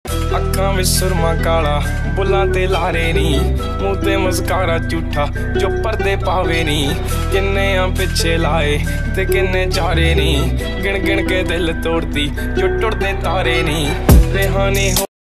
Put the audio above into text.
अखां विच सुरमा काला बुलां ते लारे नी, मूंह ते मस्कारा झूठा जो पर्दे पावे नी। किन्ने आ पिछे लाए ते किन्ने चारे नी, गिण गिण के दिल तोड़दी जो टुटदे तारे नी। रेहानी